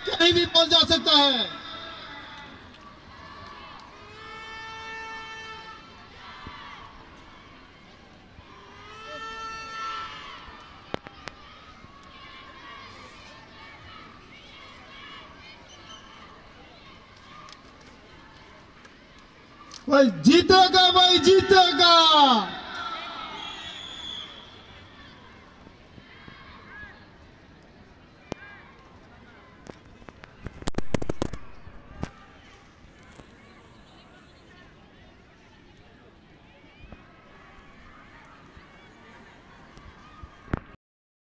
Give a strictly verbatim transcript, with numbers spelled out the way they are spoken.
कहीं भी पहुंच जा सकता है। वही जीतेगा, वही जीतेगा।